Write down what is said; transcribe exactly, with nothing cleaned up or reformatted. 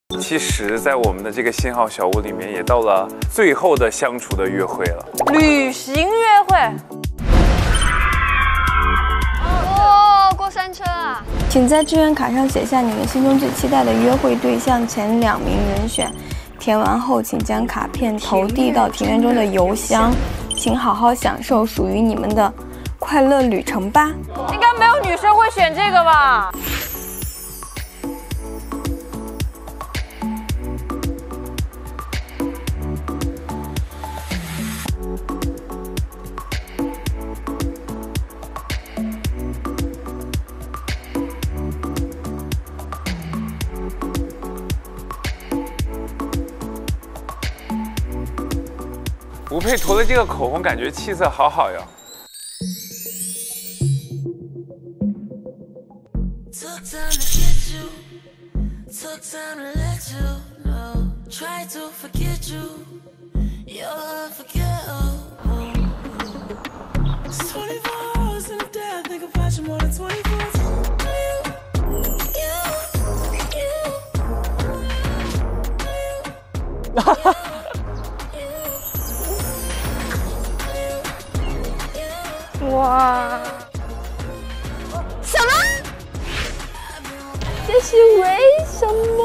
其实，在我们的这个信号小屋里面，也到了最后的相处的约会了。 旅行约会。 哦，过山车啊！ 请在志愿卡上写下你们心中最期待的约会对象前两名人选，填完后请将卡片投递到庭院中的邮箱，请好好享受属于你们的快乐旅程吧。 应该没有女生会选这个吧？ 吴佩涂的这个口红，感觉气色好好呀。哈哈。 哇！ 什么？这是为什么？